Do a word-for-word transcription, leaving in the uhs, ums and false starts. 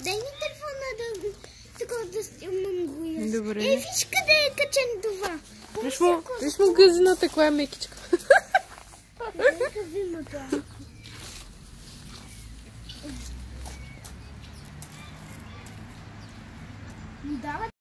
Дай ми телефона да, такова да снимам го. Добре. Е, виж къде е качен това. Виж му, виж му гъзената, коя е мекичка. Нека взима това. Дава